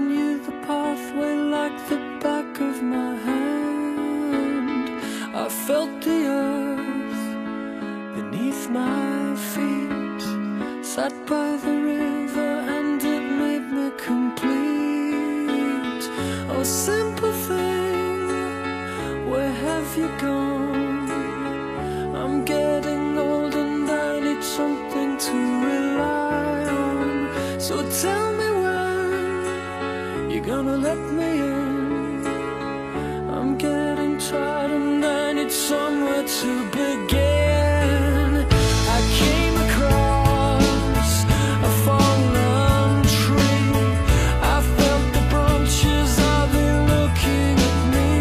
knew the pathway like the back of my hand. I felt the earth beneath my feet, sat by the river and it made me complete. Oh, simple thing, where have you gone? I'm getting old and I need something to rely on. So tell me when you're gonna let me in. I'm getting tired and I need somewhere to begin. I came across a fallen tree. I felt the branches of it looking at me.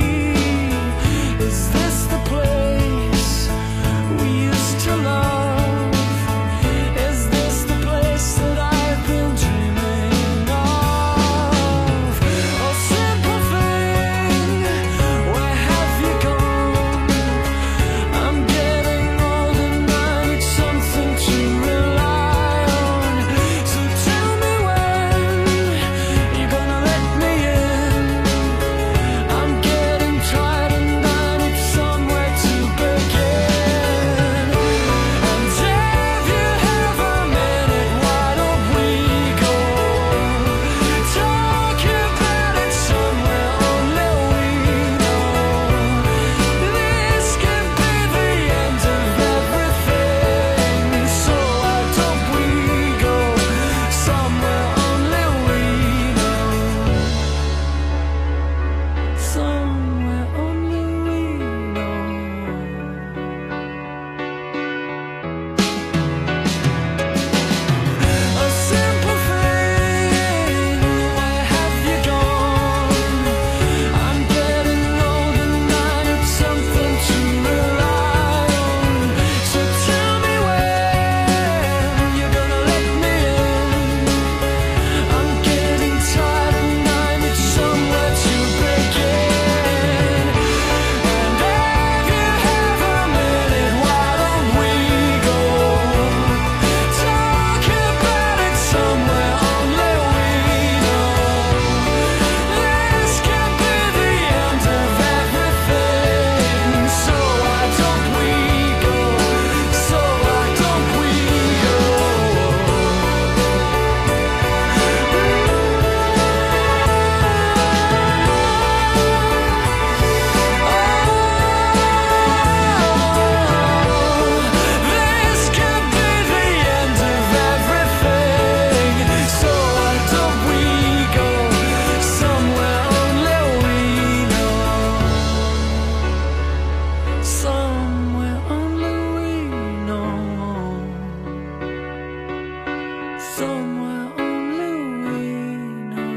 Is this the place we used to love? Is this the place that I've been dreaming of? Oh, simple thing, where have you gone? I'm getting old and I need something to rely on. So tell me when you're gonna let me in. I'm getting tired and I need somewhere to begin. And if you have a minute, why don't we go talk about it somewhere only we know? This could be the end of everything. So why don't we go somewhere only we know? Somewhere only we know. A simple thing, where have you gone? I'm getting old and I need something to rely on. So tell me when you're gonna let me in. I'm getting tired and I need somewhere to begin. And if you have a minute, why don't we go talk about it somewhere only we know? This could be the end of everything. So why don't we go? So why don't we go? This could be the end of everything. So why don't we go somewhere only we know? Somewhere only we know. Somewhere only we know.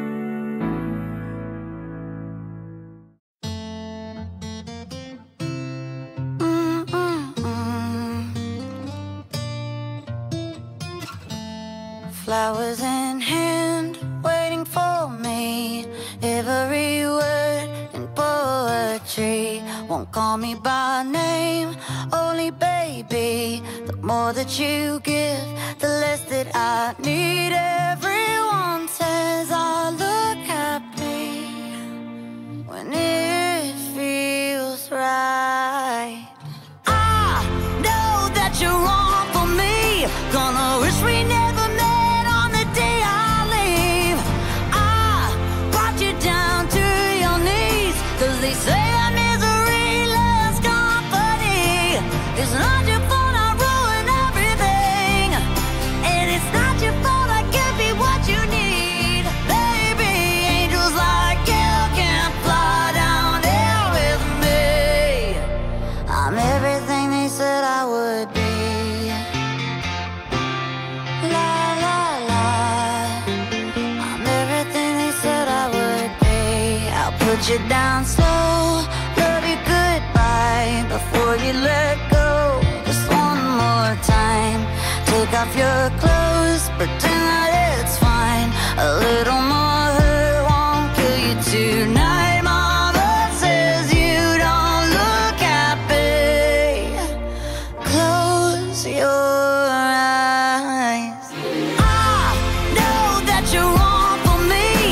Flowers in hand, waiting for me. Every word in poetry won't call me by name, only baby. The more that you give, the less that I need. Everyone says I look happy when it feels right. I know that you're wrong for me. Gonna wish we never met on the day I leave. I brought you down to your knees, 'cause they say that misery loves company. It's not your fault I ruin everything, and it's not your fault I give you what you need. Baby, angels like you can fly down here with me. I'm everything they said I would be. La la la, I'm everything they said I would be. I'll put you down slow, love you goodbye before you let go. Just one more time, take off your clothes, pretend that it's fine. A little more hurt won't kill you tonight. Mama says you don't look happy. Close your eyes. I know that you're wrong for me.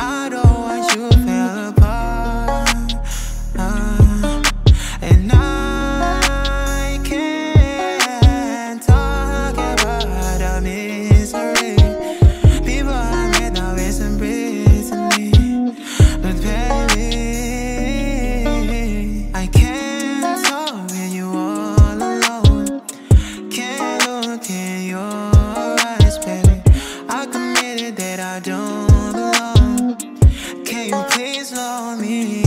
I don't want you to feel apart. And I can't talk about our misery. People I met now isn't me. But baby, I can't talk when you all alone. Can't look in your eyes, baby. I committed that I don't belong. Can you please love me?